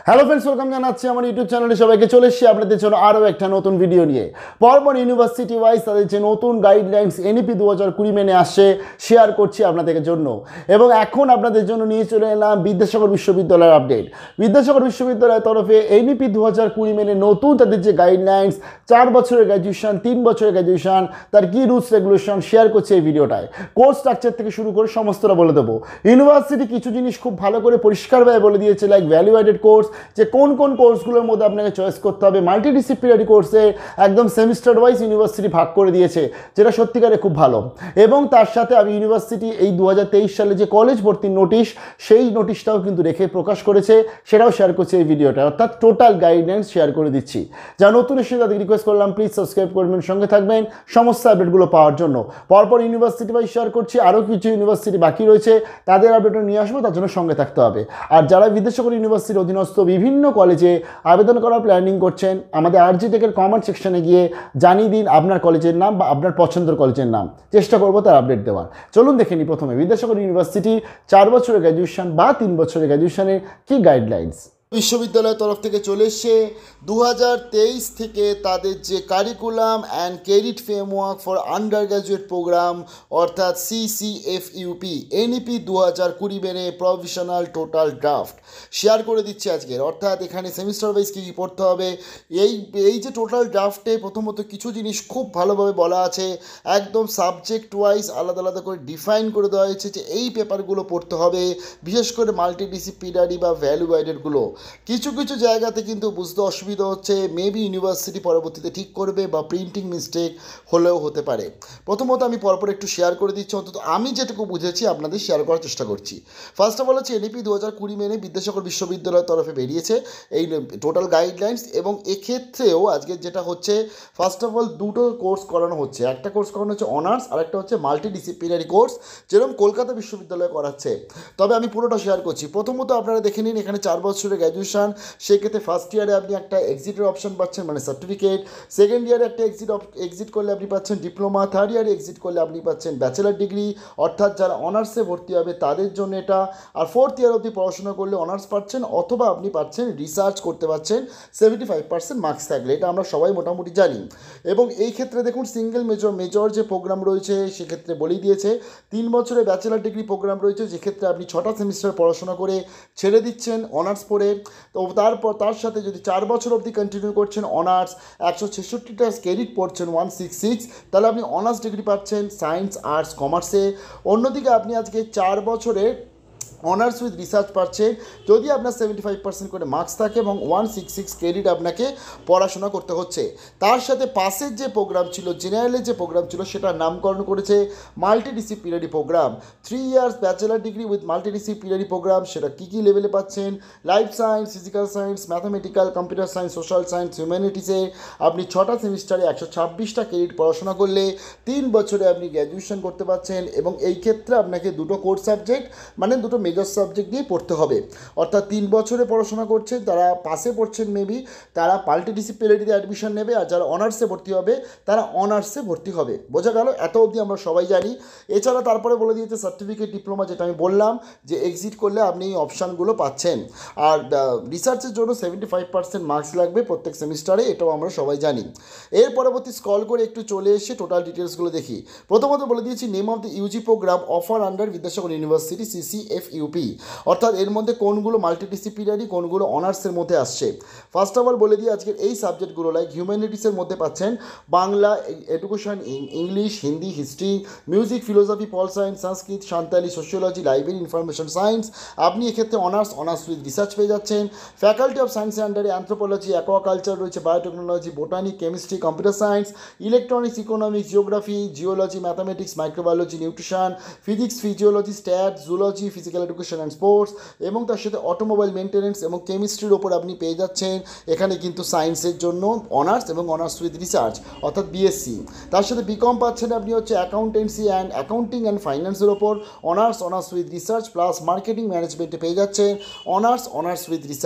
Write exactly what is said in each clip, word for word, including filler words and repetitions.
Hello friends, welcome জানাচ্ছি আমার YouTube চ্যানেলে সবাইকে। চলে এসেছি আপনাদের জন্য আরও একটা নতুন ভিডিও নিয়ে। পরপর ইউনিভার্সিটি ওয়াইজ তাদের যে নতুন গাইডলাইন্স এনইপি দু হাজার কুড়ি মেনে আসছে শেয়ার করছি আপনাদের জন্য। এবং এখন আপনাদের জন্য নিয়ে চলে এলাম বিদ্যাসাগর বিশ্ববিদ্যালয়ের আপডেট। বিদ্যাসাগর বিশ্ববিদ্যালয়ের তরফে এনইপি দু হাজার কুড়ি মেনে নতুন তাদের যে গাইডলাইন্স, চার বছরের গ্র্যাজুয়েশন, তিন বছরের গ্র্যাজুয়েশন, তার কী রুলস রেগুলেশন শেয়ার করছে এই ভিডিওটায়। কোর্স স্ট্রাকচার থেকে শুরু করে সমস্তটা বলে দেবো। ইউনিভার্সিটি কিছু জিনিস খুব ভালো করে পরিষ্কারভাবে বলে দিয়েছে, লাইক ভ্যালু অ্যাডেড কোর্স, যে কোন কোন কোর্সগুলোর মধ্যে আপনাকে চয়েস করতে হবে। মাল্টিডিসিপ্লিনারি কোর্সে একদম সেমিস্টার ওয়াইজ ইউনিভার্সিটি ভাগ করে দিয়েছে, যেটা সত্যিকারে খুব ভালো। এবং তার সাথে আমি ইউনিভার্সিটি এই দু হাজার তেইশ সালে যে কলেজ ভর্তির নোটিশ, সেই নোটিশটাও কিন্তু রেখে প্রকাশ করেছে, সেটাও শেয়ার করছে এই ভিডিওটা। অর্থাৎ টোটাল গাইডলাইন্স শেয়ার করে দিচ্ছি। যা নতুন এসে তাদের রিকোয়েস্ট করলাম, প্লিজ সাবস্ক্রাইব করবেন, সঙ্গে থাকবেন সমস্ত আপডেটগুলো পাওয়ার জন্য। পরপর ইউনিভার্সিটি ওয়াইজ শেয়ার করছি, আরও কিছু ইউনিভার্সিটি বাকি রয়েছে, তাদের আপডেটও নিয়ে আসবো, তার জন্য সঙ্গে থাকতে হবে। আর যারা বিদ্যাসাগর ইউনিভার্সিটির অধীনস্থ বিভিন্ন কলেজে আবেদন করার প্ল্যানিং করছেন, আমাদের আরজি টেকের কমেন্ট সেকশনে গিয়ে জানিয়ে দিন আপনার কলেজের নাম বা আপনার পছন্দের কলেজের নাম। চেষ্টা করবো তার আপডেট দেওয়ার। চলুন দেখে নিই প্রথমে বিদ্যাসাগর ইউনিভার্সিটি চার বছরের গ্র্যাজুয়েশন বা তিন বছরের গ্র্যাজুয়েশনের কী গাইডলাইন্স। বিশ্ববিদ্যালয়ের তরফ থেকে চলে এসছে দু হাজার তেইশ থেকে তাদের যে curriculum and credit framework for undergraduate program, অর্থাৎ সিসিএফইউপি এনইপি দু হাজার কুড়ি মেনে প্রভিশনাল টোটাল ড্রাফট শেয়ার করে দিচ্ছে আজকের। অর্থাৎ এখানে সেমিস্টার ওয়াইজ কী কী পড়তে হবে, এই এই যে টোটাল ড্রাফটে প্রথমত কিছু জিনিস খুব ভালোভাবে বলা আছে, একদম সাবজেক্ট ওয়াইজ আলাদা আলাদা করে ডিফাইন করে দেওয়া হয়েছে যে এই পেপারগুলো পড়তে হবে, বিশেষ করে মাল্টিডিসিপ্লিনারি বা ভ্যালু অ্যাডেডগুলো। কিছু কিছু জায়গাতে কিন্তু বুঝতে অসুবিধা হচ্ছে, মেবি ইউনিভার্সিটি পরবর্তীতে ঠিক করবে বা প্রিন্টিং মিস্টেক হলেও হতে পারে। প্রথমত আমি পরপর একটু শেয়ার করে দিচ্ছি, অন্তত আমি যেটুকু বুঝেছি আপনাদের শেয়ার করার চেষ্টা করছি। ফার্স্ট অফ অল হচ্ছে এনইপি দু হাজার কুড়ি মেনে বিদ্যাসাগর বিশ্ববিদ্যালয়ের তরফে বেরিয়েছে এই টোটাল গাইডলাইন্স। এবং এক্ষেত্রেও আজকে যেটা হচ্ছে, ফার্স্ট অফ অল দুটো কোর্স করানো হচ্ছে। একটা কোর্স করানো হচ্ছে অনার্স, আর একটা হচ্ছে মাল্টিডিসিপ্লিনারি কোর্স, যেরকম কলকাতা বিশ্ববিদ্যালয়ে করাচ্ছে। তবে আমি পুরোটা শেয়ার করছি। প্রথমত আপনারা দেখে নিন, এখানে চার বছরের গ্র্যাজুয়েশন, সেক্ষেত্রে ফার্স্ট ইয়ারে আপনি একটা এক্সিটের অপশন পাচ্ছেন, মানে সার্টিফিকেট। সেকেন্ড ইয়ারে একটা এক্সিট এক্সিট করলে আপনি পাচ্ছেন ডিপ্লোমা। থার্ড ইয়ারে এক্সিট করলে আপনি পাচ্ছেন ব্যাচেলার ডিগ্রি, অর্থাৎ যারা অনার্সে ভর্তি হবে তাদের জন্য এটা। আর ফোর্থ ইয়ার অবধি পড়াশোনা করলে অনার্স পাচ্ছেন, অথবা আপনি পাচ্ছেন রিসার্চ করতে পারছেন সেভেন্টি ফাইভ পার্সেন্ট মার্কস থাকলে। এটা আমরা সবাই মোটামুটি জানি। এবং এই ক্ষেত্রে দেখুন, সিঙ্গেল মেজর মেজর যে প্রোগ্রাম রয়েছে সেক্ষেত্রে বলেই দিয়েছে। তিন বছরের ব্যাচেলার ডিগ্রি প্রোগ্রাম রয়েছে, যেক্ষেত্রে আপনি ছটা সেমিস্টার পড়াশোনা করে ছেড়ে দিচ্ছেন অনার্স পড়ে। তো তারপর তার সাথে যদি চার বছর অবধি কন্টিনিউ করছেন অনার্স, একশো ছেষট্টিটা ক্রেডিট পড়ছেন ওয়ান সিক্স সিক্স, তাহলে আপনি অনার্স ডিগ্রি পাচ্ছেন সায়েন্স, আর্টস, কমার্সে। অন্যদিকে আপনি আজকে চার বছরের অনার্স উইথ রিসার্চ পাচ্ছেন যদি আপনার সেভেন্টি ফাইভ পার্সেন্ট করে মার্কস থাকে, এবং ওয়ান সিক্স সিক্স ক্রেডিট আপনাকে পড়াশোনা করতে হচ্ছে। তার সাথে পাসের যে প্রোগ্রাম ছিল, জেনারেলের যে প্রোগ্রাম ছিল, সেটার নামকরণ করেছে multidisciplinary program. Three years bachelor degree with multidisciplinary program. সেটা কী কী লেভেলে পাচ্ছেন, life science, physical science, mathematical, computer science, social science, হিউম্যানিটিসে আপনি ছটা সেমিস্টারে একশো ছাব্বিশটা ক্রেডিট পড়াশোনা করলে তিন বছরে আপনি গ্র্যাজুয়েশন করতে পারছেন। এবং এই ক্ষেত্রে আপনাকে দুটো কোর্স সাবজেক্ট, মানে দুটো মেজর সাবজেক্ট দিয়ে পড়তে হবে। অর্থাৎ তিন বছরে পড়াশোনা করছেন, তারা পাসে পড়ছেন মেবি, তারা মাল্টিডিসিপ্লিনারিতে অ্যাডমিশন নেবে। আর যারা অনার্সে ভর্তি হবে তারা অনার্সে ভর্তি হবে। বোঝা গেল? এত অবধি আমরা সবাই জানি। এছাড়া তারপরে বলে দিয়েছে সার্টিফিকেট, ডিপ্লোমা, যেটা আমি বললাম যে এক্সিট করলে আপনি এই অপশানগুলো পাচ্ছেন। আর রিসার্চের জন্য সেভেন্টি ফাইভ পার্সেন্ট মার্কস লাগবে প্রত্যেক সেমিস্টারে, এটাও আমরা সবাই জানি। এর পরবর্তী স্ক্রল করে একটু চলে এসে টোটাল ডিটেলসগুলো দেখি। প্রথমত বলে দিয়েছি name of the UG program offer under Vidyasagar university CCFUP, অর্থাৎ এর মধ্যে কোনগুলো মাল্টিডিসিপ্লিনারি, কোনগুলো অনার্সের মধ্যে আসছে। ফার্স্ট অফ অল বলে দিয়ে আজকের এই সাবজেক্টগুলো, লাইক হিউম্যানিটিসের মধ্যে পাচ্ছেন Bangla, education, English, Hindi, history, music, philosophy, pol science, Sanskrit, Santali, sociology, library, information science. আপনি এক্ষেত্রে অনার্স, অনার্স উইথ রিসার্চ পেয়ে যাচ্ছেন। ফ্যাকাল্টি অফ সায়েন্সের আন্ডারে অ্যানথ্রোপোলজি, অ্যাকোয়াকালচার রয়েছে, biotechnology, botany, chemistry, computer science, electronics, economics, geography, geology, mathematics, microbiology, nutrition, physics, physiology, stat, zoology, physical education and sports, এবং তার সাথে অটোমোবাইল মেনটেন্যান্স এবং কেমিস্ট্রির ওপর আপনি পেয়ে যাচ্ছেন। এখানে কিন্তু সায়েন্সের জন্য অনার্স এবং অনার্স উইথ রিসার্চ, অর্থাৎ বিএসসি। তার সাথে বিকম পাচ্ছেন আপনি হচ্ছে অ্যাকাউন্টেন্সি অ্যান্ড অ্যাকাউন্টিং অ্যান্ড ফাইন্যান্সের ওপর honours, honours with research, plus marketing ম্যানেজমেন্টে পেয়ে যাচ্ছেন অনার্স, অনার্স উইথ রিসার্চ।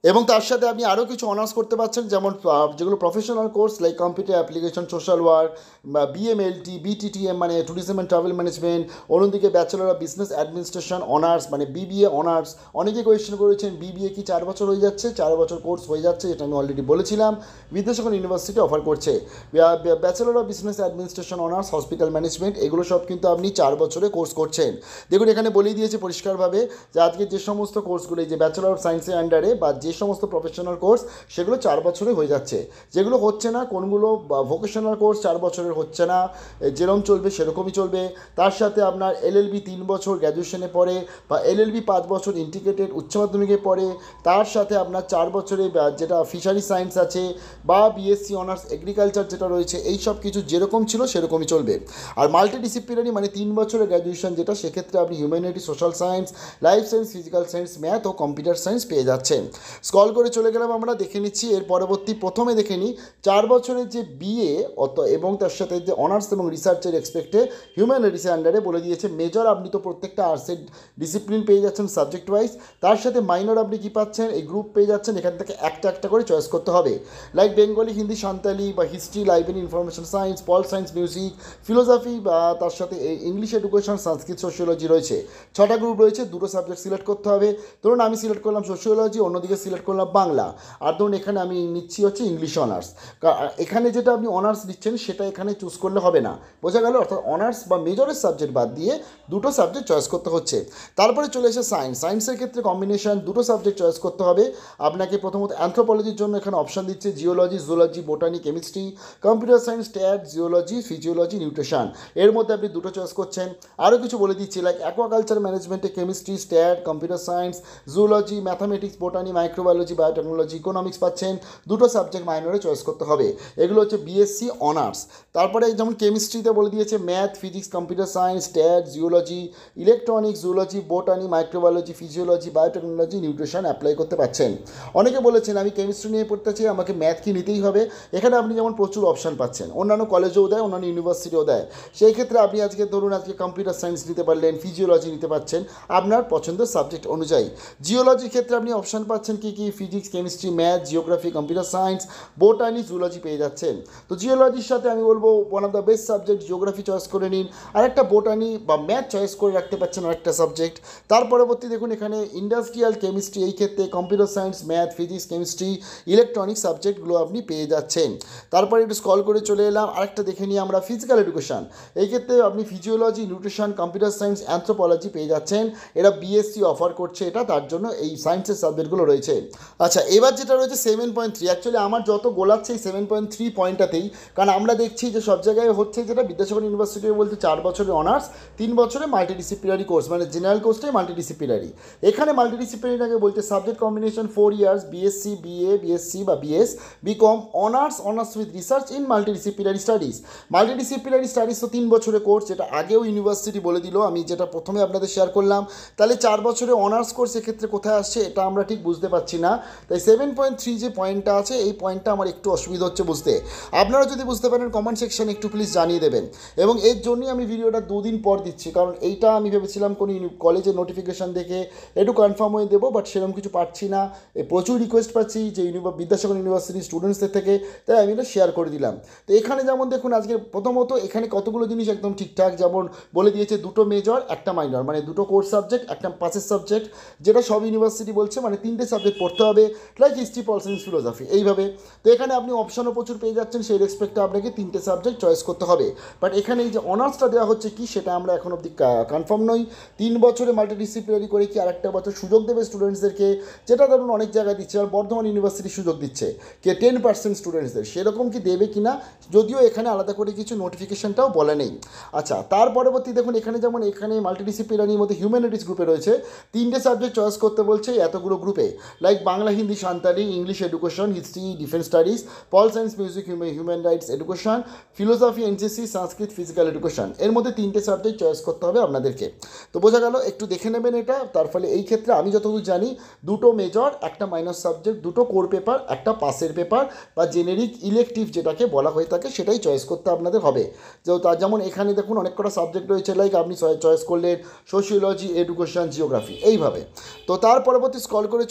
এবং তার সাথে আপনি আরও কিছু অনার্স করতে পারছেন, যেমন যেগুলো professional course like computer application, social work, BMLT, BTTM মানে ট্যুরিজম অ্যান্ড ট্রাভেল ম্যানেজমেন্ট, অন্যদিকে bachelor of business administration honours মানে বিবিএ অনার্স। অনেকে কোয়েশ্চেন করেছেন বিবিএ কি চার বছর হয়ে যাচ্ছে? চার বছর কোর্স হয়ে যাচ্ছে, এটা আমি অলরেডি বলেছিলাম। বিদ্যাসাগর ইউনিভার্সিটি অফার করছে bachelor of business administration honours hospital management, এগুলো সব কিন্তু আপনি চার বছরে কোর্স করছেন। দেখুন এখানে বলেই দিয়েছে পরিষ্কারভাবে যে আজকে যে সমস্ত কোর্সগুলো যে ব্যাচেলর অফ সায়েন্সের আন্ডারে বা যে সমস্ত প্রফেশনাল কোর্স সেগুলো চার বছরে হয়ে যাচ্ছে। যেগুলো হচ্ছে না কোনগুলো ভোকেশনাল কোর্স চার বছরের হচ্ছে না, যেরকম চলবে সেরকমই চলবে। তার সাথে আপনার এলএলবি তিন বছর গ্র্যাজুয়েশনে পড়ে বা এলএলবি পাঁচ বছর ইন্টিগ্রেটেড উচ্চ মাধ্যমিকে পড়ে, তার সাথে আপনার চার বছরে যেটা ফিশারি সায়েন্স আছে বা বিএসসি অনার্স এগ্রিকালচার যেটা রয়েছে, এই সব কিছু যেরকম ছিল সেরকমই চলবে। আর মাল্টি ডিসিপ্লিনারি মানে তিন বছরের গ্র্যাজুয়েশন যেটা, সেক্ষেত্রে আপনি humanity, social science, life science, physical science, math ও কম্পিউটার সায়েন্স পেয়ে যাচ্ছেন। স্ক্রল করে চলে গেলাম, আমরা দেখে নিচ্ছি এর পরবর্তী। প্রথমে দেখে নিই চার বছরের যে বিএ অত এবং তার সাথে যে অনার্স এবং রিসার্চের এক্সপেক্টে হিউম্যানিটিসের আন্ডারে বলে দিয়েছে মেজর আপনি তো প্রত্যেকটা আর্টসের ডিসিপ্লিন পেয়ে যাচ্ছেন সাবজেক্ট ওয়াইজ, তার সাথে মাইনর আপনি কী পাচ্ছেন এই গ্রুপ পেয়ে যাচ্ছেন। এখান থেকে একটা একটা করে চয়েস করতে হবে, লাইক বেঙ্গলি, হিন্দি, সাঁওতালি বা history, library, information science, pol science, music, philosophy বা তার সাথে ইংলিশ এডুকেশন, সংস্কৃত, সোশিওলজি রয়েছে। ছটা গ্রুপ রয়েছে, দুটো সাবজেক্ট সিলেক্ট করতে হবে। ধরুন আমি সিলেক্ট করলাম সোশিওলজি, অন্যদিকে সিলেক্ট করলাম বাংলা, আর ধরুন এখানে আমি নিচ্ছি হচ্ছে ইংলিশ অনার্স। এখানে যেটা আপনি অনার্স নিচ্ছেন সেটা এখানে চুজ করলে হবে না, বোঝা গেল? অর্থাৎ অনার্স বা মেজরের সাবজেক্ট বাদ দিয়ে দুটো সাবজেক্ট চয়েস করতে হচ্ছে। তারপরে চলে এসে সায়েন্স, সায়েন্সের ক্ষেত্রে কম্বিনেশন দুটো সাবজেক্ট চয়েস করতে হবে আপনাকে। প্রথমত অ্যানথ্রোপলজির জন্য এখানে অপশান দিচ্ছে geology, zoology, botany, chemistry, computer science, stat, geology, physiology, nutrition, এর মধ্যে আপনি দুটো চয়েস করছেন। আরও কিছু বলে দিচ্ছি লাইক অ্যাকোয়াকালচার ম্যানেজমেন্টে chemistry, stat, computer science, zoology, mathematics, botany, microbiology, biotechnology, economics পাচ্ছেন। দুটো সাবজেক্ট মাইনরে চয়েস করতে হবে, এগুলো হচ্ছে বিএসসি অনার্স। তারপরে যেমন কেমিস্ট্রিতে বলে দিয়েছে math, physics, computer science, stat, geology, electronics, zoology, botany, microbiology, physiology, biotechnology, nutrition apply করতে পারছেন। অনেকে বলেছেন আমি কেমিস্ট্রি নিয়ে পড়তে চাই, আমাকে ম্যাথ কি নিতেই হবে? এখানে আপনি যেমন প্রচুর অপশান পাচ্ছেন, অন্যান্য কলেজেও দেয়, অন্যান্য ইউনিভার্সিটিও দেয়। সেই ক্ষেত্রে আপনি আজকে ধরুন আজকে কম্পিউটার সায়েন্স নিতে পারলেন, ফিজিওলজি নিতে পারছেন আপনার পছন্দের সাবজেক্ট অনুযায়ী। জিওলজির ক্ষেত্রে আপনি অপশান পাচ্ছেন কি কি physics, chemistry, math, geography, computer science, botany, zoology পেয়ে যাচ্ছেন। তো জিওলজির সাথে আমি বলবো one of the best subject geography choice করে নিন, আর একটা বোটানি বা ম্যাথ চয়েস করে রাখতে পারছেন আরেকটা সাবজেক্ট। তার পরবর্তী দেখুন এখানে ইন্ডাস্ট্রিয়াল কেমিস্ট্রি, এই ক্ষেত্রে computer science, math, physics, chemistry, electronics সাবজেক্টগুলো আপনি পেয়ে যাচ্ছেন। তারপরে একটু স্ক্রল করে চলে এলাম, আরেকটা দেখে নিই আমরা ফিজিক্যাল এডুকেশন, এই ক্ষেত্রে আপনি physiology, nutrition, computer science, anthropology পেয়ে যাচ্ছেন। এরা বিএসসি অফার করছে এটা, তার জন্য এই সায়েন্সের সাবজেক্টগুলো রয়েছে। আচ্ছা এবার যেটা রয়েছে সেভেন পয়েন্ট থ্রি, অ্যাকচুয়ালি আমার যত গোলাচ্ছে এই সেভেন পয়েন্ট থ্রি পয়েন্টটাতেই, কারণ আমরা দেখছি যে সব জায়গায় হচ্ছে যেটা বিদ্যাসাগর ইউনিভার্সিটি বলতে চার বছরের অনার্স, তিন বছরে মাল্টিডিসিপ্লিনারি কোর্স মানে জেনারেল কোর্সটাই মাল্টিডিসিপ্লিনারি। এখানে মাল্টিডিসিপ্লিনারিটাকে বলতে subject combination four years, BSc, BA, BSc বা BS, BCom, honours, honours with research in multidisciplinary studies. Multidisciplinary studies তো তিন বছরের কোর্স, যেটা আগেও ইউনিভার্সিটি বলে দিল, আমি যেটা প্রথমে আপনাদের শেয়ার করলাম। তাহলে চার বছরের অনার্স কোর্স এক্ষেত্রে কোথায় আসছে এটা আমরা ঠিক বুঝতে পারছি না। তাই সেভেন পয়েন্ট থ্রি যে পয়েন্টটা আছে এই পয়েন্টটা আমার একটু অসুবিধা হচ্ছে বুঝতে। আপনারা যদি বুঝতে পারেন কমেন্ট সেকশানে একটু প্লিজ জানিয়ে দেবেন। এবং এর জন্যই আমি ভিডিওটা দুদিন পর দিচ্ছি, কারণ এইটা আমি ভেবেছিলাম কোনো কলেজের নোটিফিকেশান দেখে একটু কনফার্ম হয়ে দেবো, বাট সেরকম কিছু পাচ্ছি না। প্রচুর রিকোয়েস্ট পাচ্ছি যে বিদ্যাসাগর ইউনিভার্সিটির স্টুডেন্টসদের থেকে, তাই আমি এটা শেয়ার করে দিলাম। তো এখানে যেমন দেখুন আজকে প্রথমত এখানে কতগুলো জিনিস একদম ঠিকঠাক, যেমন বলে দিয়েছে দুটো মেজর একটা মাইনর মানে দুটো কোর্স সাবজেক্ট, একটা পাসের সাবজেক্ট, যেটা সব ইউনিভার্সিটি বলছে মানে তিনটে সাবজেক্ট পড়তে হবে, like history, pol science, philosophy এইভাবে। তো এখানে আপনি অপশানও প্রচুর পেয়ে যাচ্ছেন, সেই রেসপেক্টে আপনাকে তিনটে সাবজেক্ট চয়েস করতে হবে। বাট এখানে এই যে অনার্সটা দেওয়া হচ্ছে কি সেটা আমরা এখন অবধি কনফার্ম নই। তিন বছরে মাল্টিডিসিপ্লিনারি করে কি আরেকটা বছর সুযোগ দেবে স্টুডেন্টসদেরকে, যেটা ধরুন অনেক জায়গায় দিচ্ছে, আর বর্ধমান ইউনিভার্সিটি সুযোগ দিচ্ছে কে টেন পার্সেন্ট স্টুডেন্টসদের, সেরকম কি দেবে কি না, যদিও এখানে আলাদা করে কিছু নোটিফিকেশনটাও বলে নেই। আচ্ছা তার পরবর্তী দেখুন এখানে যেমন এখানে মাল্টিডিসিপ্লিনারির মধ্যে হিউম্যানিটিস গ্রুপে রয়েছে তিনটে সাবজেক্ট চয়েস করতে বলছে এতগুলো গ্রুপে, like Bangla, Hindi, Santali, English education, history, defence studies, pol science, music, human rights education, philosophy, NCC, Sanskrit, physical education, এর মধ্যে তিনটে সাবজেক্ট চয়েস করতে হবে আপনাদেরকে। তো বোঝা গেল, একটু দেখে নেবেন এটা। তার ফলে এই ক্ষেত্রে আমি যতদূর জানি দুটো মেজর, একটা মাইনর সাবজেক্ট, দুটো কোর পেপার, একটা পাসের পেপার বা জেনেরিক ইলেকটিভ যেটাকে বলা হয়ে থাকে সেটাই চয়েস করতে আপনাদের হবে। যেমন এখানে দেখুন অনেক কটা সাবজেক্ট রয়েছে, লাইক আপনি চয়েস করলেন সোশিওলজি, এডুকেশন, জিওগ্রাফি এইভাবে। তো তার পরবর্তী স্ক্রল করে চলে আসছি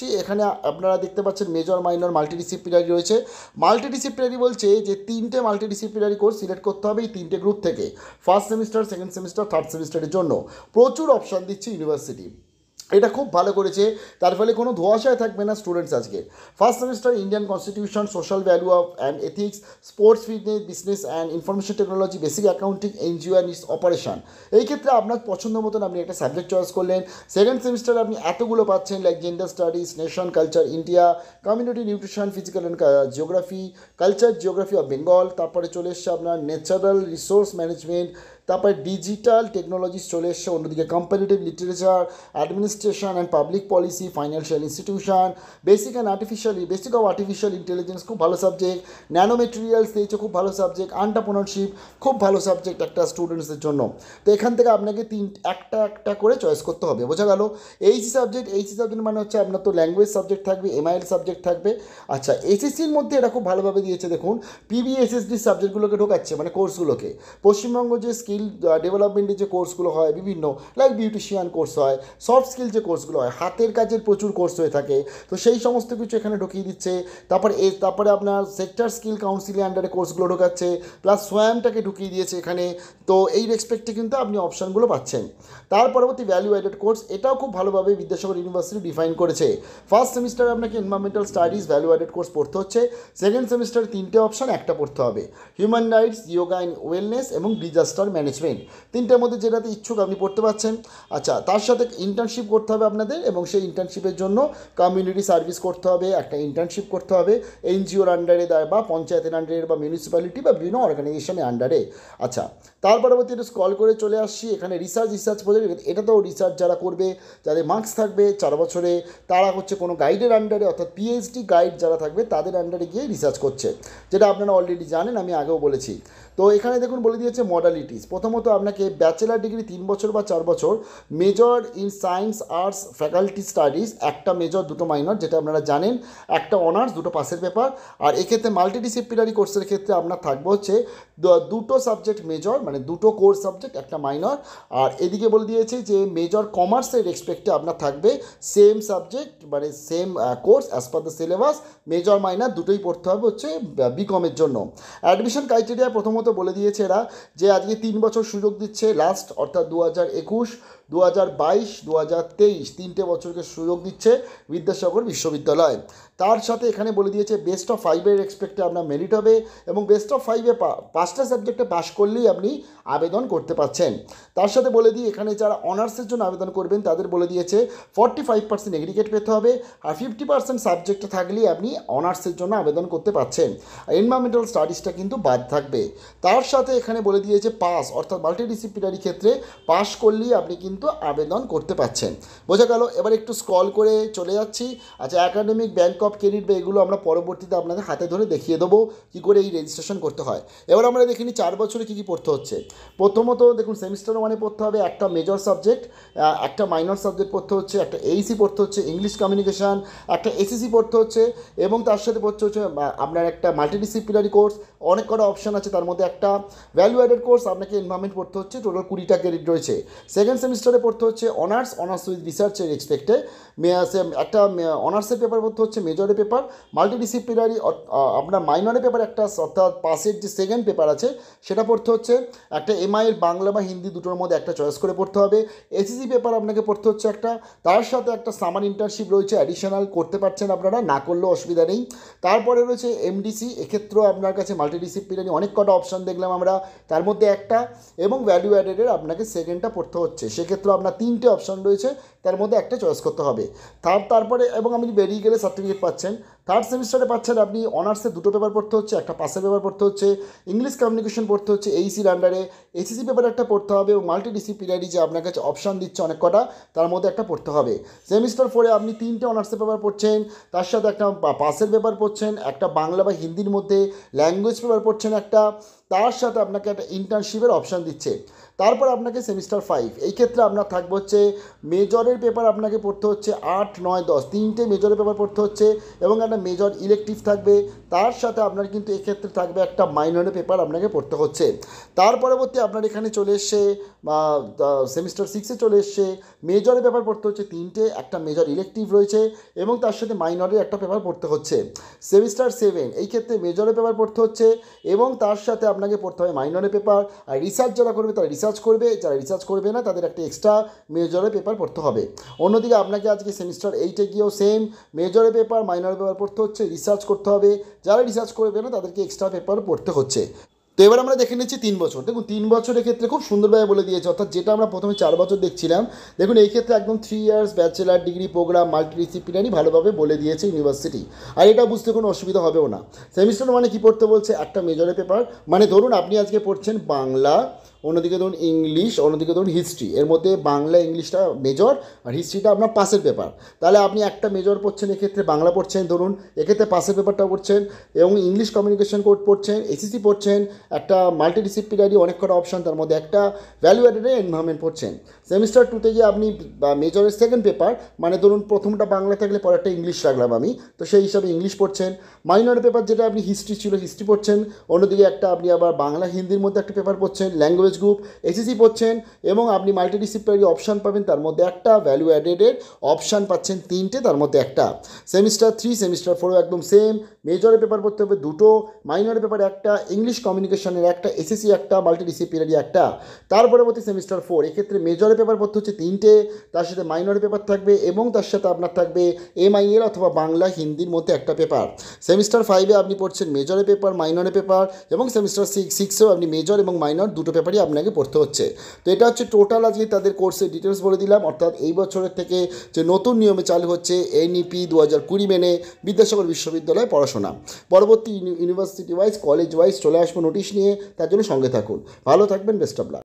আসছি, এখানে আপনারা দেখতে পাচ্ছেন মেজর মাইনর মাল্টিডিসিপ্লিনারি রয়েছে। মাল্টিডিসিপ্লিনারি বলছে যে তিনটে মাল্টিডিসিপ্লিনারি কোর্স সিলেক্ট করতে হবে এই তিনটে গ্রুপ থেকে, first semester, second semester, third সেমিস্টারের জন্য প্রচুর অপশান দিচ্ছে ইউনিভার্সিটি। এটা খুব ভালো করেছে, তার ফলে কোনো ধোঁয়াশায় থাকবে না স্টুডেন্টস। আজকে first semester Indian constitution, social value of and ethics, sports fitness, business and information technology, basic accounting, NGO and its operation. এই ক্ষেত্রে আপনার পছন্দ মতন আপনি একটা সাবজেক্ট চয়েস করলেন। সেকেন্ড সেমিস্টারে আপনি এতগুলো পাচ্ছেন, like gender studies, nation, culture, India, community, nutrition, physical and geography, culture, geography of Bengal. তারপরে চলে এসছে আপনার ন্যাচারাল রিসোর্স ম্যানেজমেন্ট, তারপরে ডিজিটাল টেকনোলজিস চলে এসছে। অন্যদিকে comparative literature, administration and public policy, financial institution, basic and artificial basic of artificial intelligence খুব ভালো সাবজেক্ট, ন্যানো মেটেরিয়ালস দিয়েছে খুব ভালো সাবজেক্ট, এন্টারপ্রেনারশিপ খুব ভালো সাবজেক্ট একটা স্টুডেন্টসদের জন্য। তো এখান থেকে আপনাকে তিন একটা একটা করে চয়েস করতে হবে, বোঝা গেল। এইচি সাবজেক্ট, এইচি সাবজেক্ট মানে হচ্ছে আপনার তো ল্যাঙ্গুয়েজ সাবজেক্ট থাকবে, এমআইএল সাবজেক্ট থাকবে। আচ্ছা, এসএসসির মধ্যে এটা খুব ভালোভাবে দিয়েছে, দেখুন পিবিএসএসডি সাবজেক্টগুলোকে ঢোকাচ্ছে, মানে কোর্সগুলোকে। পশ্চিমবঙ্গ যে স্কিল ডেভেলপমেন্টের যে কোর্সগুলো হয় বিভিন্ন, লাইক বিউটিশিয়ান কোর্স হয়, সফট স্কিল যে কোর্সগুলো হয়, হাতের কাজের প্রচুর কোর্স হয়ে থাকে, তো সেই সমস্ত কিছু এখানে ঢুকিয়ে দিচ্ছে। তারপরে এ তারপরে আপনার সেক্টর স্কিল কাউন্সিলের আন্ডারে কোর্সগুলো ঢোকাচ্ছে, প্লাস সোয়ামটাকে ঢুকিয়ে দিয়েছে এখানে। তো এই রেসপেক্টে কিন্তু আপনি অপশানগুলো পাচ্ছেন। তার পরবর্তী ভ্যালু অ্যাডেড কোর্স, এটাও খুব ভালোভাবে বিদ্যাসাগর ইউনিভার্সিটি ডিফাইন করেছে। ফার্স্ট সেমিস্টারে আপনাকে environmental studies value added course পড়তে হচ্ছে। সেকেন্ড সেমিস্টারে তিনটে অপশান, একটা পড়তে হবে human rights, yoga and wellness এবং ডিজাস্টার ম্যানেজমেন্ট। তিনটের মধ্যে যেটাতে ইচ্ছুক আপনি পড়তে পারছেন। আচ্ছা, তার সাথে ইন্টার্নশিপ করতে হবে আপনাদের, এবং সেই ইন্টার্নশিপের জন্য কমিউনিটি সার্ভিস করতে হবে, একটা ইন্টার্নশিপ করতে হবে এনজিওর আন্ডারে বা পঞ্চায়েতের আন্ডারে বা মিউনিসিপ্যালিটি বা বিভিন্ন অর্গানাইজেশনের আন্ডারে। আচ্ছা, তার পরবর্তী একটু স্ক্রল করে চলে আসছি, এখানে রিসার্চ রিসার্চ প্রজেক্ট, এটা তো রিসার্চ যারা করবে, যাদের মার্কস থাকবে চার বছরে, তারা হচ্ছে কোনো গাইডের আন্ডারে, অর্থাৎ পিএইচডি গাইড যারা থাকবে তাদের আন্ডারে গিয়ে রিসার্চ করছে, যেটা আপনারা অলরেডি জানেন, আমি আগেও বলেছি। তো এখানে দেখুন বলে দিয়েছে মডালিটিস। প্রথমত আপনাকে ব্যাচেলার ডিগ্রি তিন বছর বা চার বছর, major in science, arts, faculty studies, একটা মেজর দুটো মাইনর, যেটা আপনারা জানেন, একটা অনার্স, দুটো পাসের পেপার। আর এক্ষেত্রে মাল্টিডিসিপ্লিনারি কোর্সের ক্ষেত্রে আপনার থাকবে হচ্ছে দুটো সাবজেক্ট মেজর, মানে দুটো কোর্স সাবজেক্ট, একটা মাইনর। আর এদিকে বলে দিয়েছে যে মেজর কমার্সের রেসপেক্টে আপনার থাকবে সেম সাবজেক্ট, মানে same course as per the syllabus, major minor দুটোই পড়তে হবে হচ্ছে বিকমের জন্য। অ্যাডমিশন ক্রাইটেরিয়া প্রথমত বলে দিয়েছে এরা যে আজকে তিন বছর সুযোগ দিচ্ছে, লাস্ট অর্থাৎ দু হাজার একুশ, দু হাজার বাইশ, দু হাজার তেইশ, তিনটে বছরকে সুযোগ দিচ্ছে বিদ্যাসাগর বিশ্ববিদ্যালয়। তার সাথে এখানে বলে দিয়েছে বেস্ট অফ ফাইভের এক্সপেক্টে আপনার মেরিট হবে, এবং বেস্ট অফ ফাইভে পাঁচটা সাবজেক্টে পাস করলেই আপনি আবেদন করতে পারছেন। তার সাথে বলে দিই এখানে যারা অনার্সের জন্য আবেদন করবেন তাদের বলে দিয়েছে ফর্টি ফাইভ পার্সেন্ট এগ্রিগেট পেতে হবে, আর ফিফটি পার্সেন্ট সাবজেক্টে থাকলেই আপনি অনার্সের জন্য আবেদন করতে পারছেন। এনভায়রনমেন্টাল স্টাডিজটা কিন্তু বাদ থাকবে। তার সাথে এখানে বলে দিয়েছে পাস, অর্থাৎ মাল্টিডিসিপ্লিনারি ক্ষেত্রে পাস করলেই আপনি কিন্তু আবেদন করতে পারছেন, বোঝা গেল। এবার একটু স্ক্রল করে চলে যাচ্ছি। আচ্ছা, একাডেমিক ব্যাংক অফ ক্রেডিট বা এগুলো আমরা পরবর্তীতে আপনাদের হাতে ধরে দেখিয়ে দেবো কী করে এই রেজিস্ট্রেশন করতে হয়। এবার আমরা দেখে নিই চার বছরে কী কী পড়তে হচ্ছে। প্রথমত দেখুন সেমিস্টার ওয়ানে পড়তে হবে একটা মেজর সাবজেক্ট, একটা মাইনর সাবজেক্ট পড়তে হচ্ছে, একটা এইসি পড়তে হচ্ছে ইংলিশ কমিউনিকেশান, একটা এসিসি পড়তে হচ্ছে, এবং তার সাথে পড়তে হচ্ছে আপনার একটা মাল্টিডিসিপ্লিনারি কোর্স, অনেক কটা অপশান আছে, তার মধ্যে একটা ভ্যালু অ্যাডেড কোর্স আপনাকে এনভায়রনমেন্ট পড়তে হচ্ছে, টোটাল কুড়িটা ক্রেডিট রয়েছে। সেকেন্ড সেমিস্টারে পড়তে হচ্ছে অনার্স, অনার্স উইথ রিসার্চের এক্সপেক্টে একটা অনার্সের পেপার পড়তে হচ্ছে, মেজরের পেপার, মাল্টিডিসিপ্লিনারি আপনার মাইনরের পেপার একটা, অর্থাৎ পাসের যে সেকেন্ড পেপার আছে সেটা পড়তে হচ্ছে, একটা এমআইএল বাংলা বা হিন্দি দুটোর মধ্যে একটা চয়েস করে পড়তে হবে। এসিসি পেপার আপনাকে পড়তে হচ্ছে একটা, তার সাথে একটা সামার ইন্টার্নশিপ রয়েছে, অ্যাডিশনাল করতে পারছেন আপনারা, না করলেও অসুবিধা নেই। তারপরে রয়েছে এমডিসি, এক্ষেত্রেও আপনার কাছে মাল্টিডিসিপ্লিনারি অনেক কটা অপশান দেখলাম আমরা, তার মধ্যে একটা, এবং ভ্যালু অ্যাডেডের আপনাকে সেকেন্ডটা পড়তে হচ্ছে, সেক্ষেত্রেও আপনার তিনটে অপশান রয়েছে, তার মধ্যে একটা চয়েস করতে হবে। তার তারপরে এবং আপনি বেরিয়ে গেলে সার্টিফিকেট পাচ্ছেন। থার্ড সেমিস্টারে পাচ্ছেন আপনি অনার্সে দুটো পেপার পড়তে হচ্ছে, একটা পাসের পেপার পড়তে হচ্ছে, ইংলিশ কমিউনিকেশন পড়তে হচ্ছে এইসির আন্ডারে, এসিসি পেপার একটা পড়তে হবে, এবং মাল্টিডিসিপ্লিনারি যে আপনার কাছে অপশান দিচ্ছে অনেক কটা, তার মধ্যে একটা পড়তে হবে। সেমিস্টার ফোরে আপনি তিনটে অনার্সের পেপার পড়ছেন, তার সাথে একটা পাসের পেপার পড়ছেন, একটা বাংলা বা হিন্দির মধ্যে ল্যাঙ্গুয়েজ পেপার পড়ছেন একটা, তার সাথে আপনাকে একটা ইন্টার্নশিপের অপশান দিচ্ছে। তারপর আপনাকে সেমিস্টার ফাইভ, এই ক্ষেত্রে আপনার থাকবে হচ্ছে মেজরের পেপার আপনাকে পড়তে হচ্ছে আট নয় দশ, তিনটে মেজরের পেপার পড়তে হচ্ছে এবং একটা মেজর ইলেকটিভ থাকবে। তার সাথে আপনার কিন্তু এক্ষেত্রে থাকবে একটা মাইনরের পেপার আপনাকে পড়তে হচ্ছে। তার পরবর্তী আপনার এখানে চলে এসছে সেমিস্টার সিক্সে চলে এসছে মেজরের পেপার পড়তে হচ্ছে তিনটে, একটা মেজর ইলেকটিভ রয়েছে এবং তার সাথে মাইনরের একটা পেপার পড়তে হচ্ছে। সেমিস্টার সেভেন, এই ক্ষেত্রে মেজরের পেপার পড়তে হচ্ছে এবং তার সাথে আপনাকে পড়তে হবে মাইনরের পেপার। আর রিসার্চ যারা করবে তারা রিসার্চ করবে, যারা রিসার্চ করবে না তাদের একটা এক্সট্রা মেজরের পেপার পড়তে হবে। অন্যদিকে আপনাকে আজকে সেমিস্টার এইটে গিয়েও সেম মেজরের পেপার মাইনরের পেপার পড়তে হচ্ছে, রিসার্চ করতে হবে, যারা রিসার্চ করবে না তাদেরকে এক্সট্রা পেপার পড়তে হচ্ছে। তো এবার আমরা দেখে নিচ্ছি তিন বছর। দেখুন তিন বছরের ক্ষেত্রে খুব সুন্দরভাবে বলে দিয়েছে, অর্থাৎ যেটা আমরা প্রথমে চার বছর দেখছিলাম, দেখুন এই ক্ষেত্রে একদম three years bachelor degree program multidisciplinary ভালোভাবে বলে দিয়েছে ইউনিভার্সিটি, আর এটা বুঝতে কোনো অসুবিধা হবেও না। সেমিস্টার মানে কী পড়তে বলছে, একটা মেজরের পেপার, মানে ধরুন আপনি আজকে পড়ছেন বাংলা, অন্যদিকে ধরুন ইংলিশ, অন্যদিকে ধরুন হিস্ট্রি, এর মধ্যে বাংলা ইংলিশটা মেজর আর হিস্ট্রিটা আপনার পাসের পেপার, তাহলে আপনি একটা মেজর পড়ছেন, এক্ষেত্রে বাংলা পড়ছেন ধরুন, এক্ষেত্রে পাসের পেপারটা পড়ছেন এবং ইংলিশ কমিউনিকেশন কোড পড়ছেন, এসিসি পড়ছেন, একটা মাল্টিডিসিপ্লিনারি অনেক কটা অপশান, তার মধ্যে একটা ভ্যালু অ্যাডেড এনভায়রনমেন্ট পড়ছেন। সেমিস্টার টুতে গিয়ে আপনি মেজরের সেকেন্ড পেপার, মানে ধরুন প্রথমটা বাংলা থাকলে পরেরটা ইংলিশ রাখলাম আমি, তো সেই হিসাবে ইংলিশ পড়ছেন। মাইনরের পেপার যেটা আপনি হিস্ট্রি ছিল হিস্ট্রি পড়ছেন, অন্যদিকে একটা আপনি আবার বাংলা হিন্দির মধ্যে একটা পেপার পড়ছেন, ল্যাঙ্গুয়েজ গ্রুপ এসিসি পড়ছেন এবং আপনি মাল্টিডিসিপ্লিনারি অপশান পাবেন, তার মধ্যে একটা ভ্যালু অ্যাডেডের অপশান পাচ্ছেন তিনটে, তার মধ্যে একটা। সেমিস্টার থ্রি সেমিস্টার ফোরও একদম সেম, মেজরের পেপার পড়তে হবে দুটো, মাইনরের পেপার একটা, ইংলিশ কমিউনিকেশনের একটা, এসিসি একটা, মাল্টিডিসিপ্লিনারি একটা। তার পরবর্তী সেমিস্টার ফোর, এক্ষেত্রে মেজরের পেপার পড়তে হচ্ছে তিনটে, তার সাথে মাইনরের পেপার থাকবে এবং তার সাথে আপনার থাকবে এমআইএল অথবা বাংলা হিন্দির মধ্যে একটা পেপার। সেমিস্টার ফাইভে আপনি পড়ছেন মেজরের পেপার মাইনরের পেপার এবং সেমিস্টার সিক্স সিক্সেও আপনি মেজর এবং মাইনর দুটো পেপারই আপনাকে পড়তে হচ্ছে। তো এটা হচ্ছে টোটাল আজকে তাদের কোর্সের ডিটেলস বলে দিলাম, অর্থাৎ এই বছরের থেকে যে নতুন নিয়মে চালু হচ্ছে এনইপি দু হাজার কুড়ি মেনে বিদ্যাসাগর বিশ্ববিদ্যালয়ে পড়াশোনা। পরবর্তী ইউনিভার্সিটি ওয়াইজ কলেজ ওয়াইজ চলে আসবো নোটিশ নিয়ে, তার জন্য সঙ্গে থাকুন। ভালো থাকবেন, বেস্ট অফ লাক।